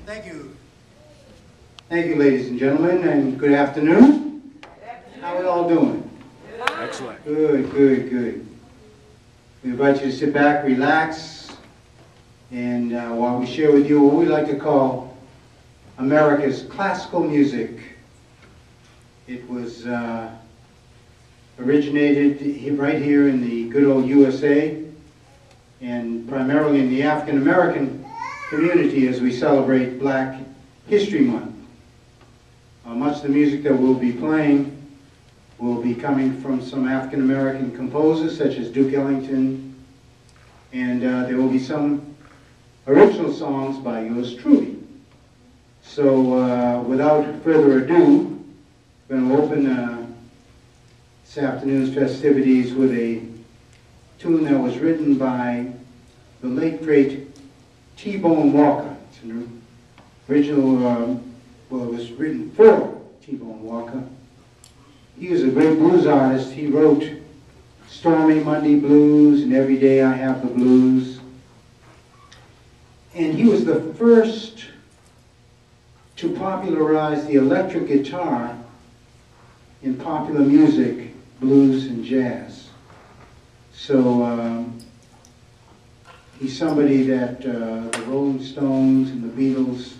Thank you. Thank you, ladies and gentlemen, and good afternoon. How are we all doing? Excellent. Good, good, good. We invite you to sit back, relax, and while we share with you what we like to call America's classical music. It was originated right here in the good old USA, and primarily in the African American community as we celebrate Black History Month. Much of the music that we'll be playing will be coming from some African American composers such as Duke Ellington, and there will be some original songs by yours truly. So without further ado, we're going to open this afternoon's festivities with a tune that was written by the late great T-Bone Walker. It's an original, well, it was written for T-Bone Walker. He was a great blues artist. He wrote Stormy Monday Blues and Every Day I Have the Blues. And he was the first to popularize the electric guitar in popular music, blues and jazz. So he's somebody that the Rolling Stones and the Beatles,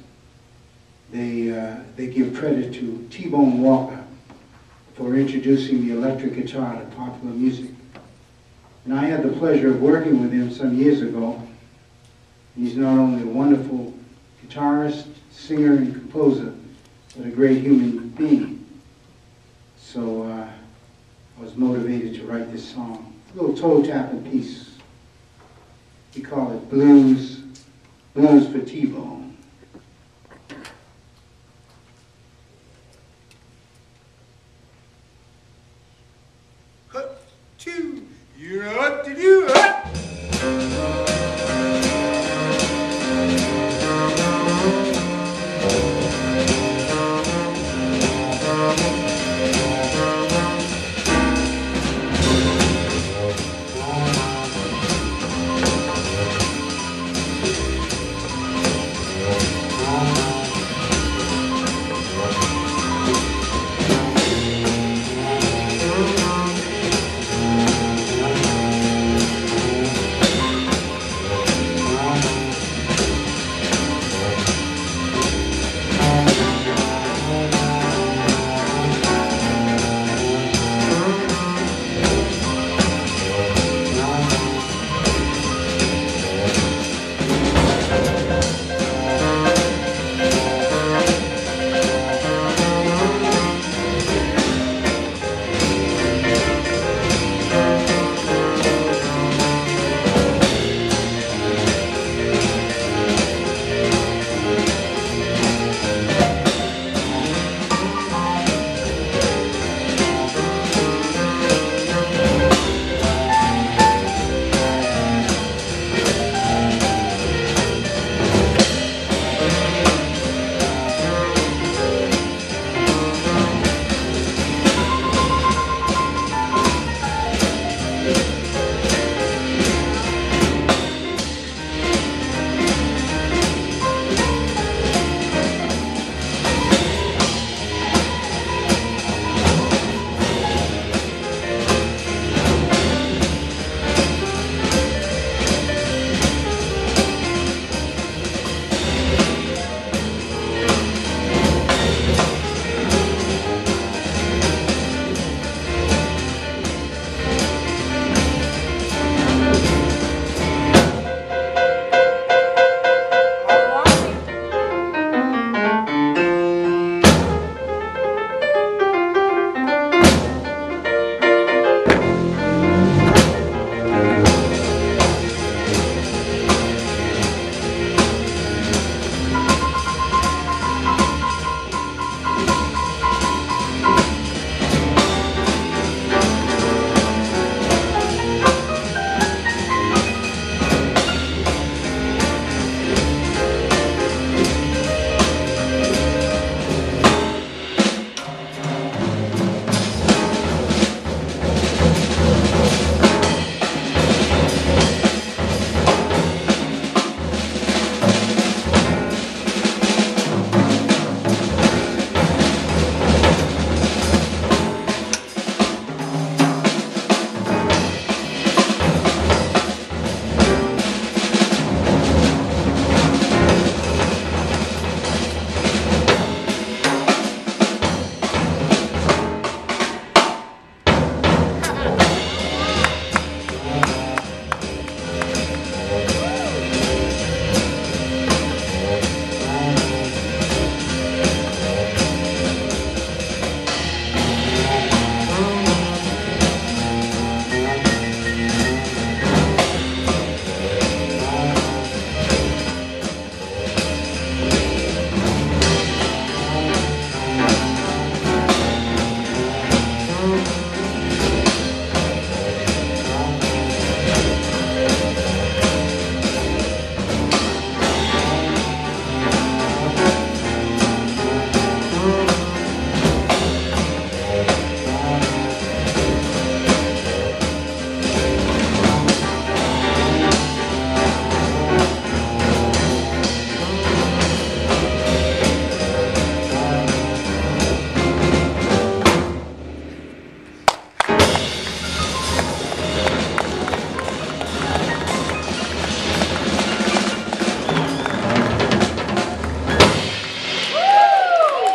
they give credit to T-Bone Walker for introducing the electric guitar to popular music. And I had the pleasure of working with him some years ago. He's not only a wonderful guitarist, singer, and composer, but a great human being. So I was motivated to write this song. A little toe-tapping piece. We call it Blues for T-Bone.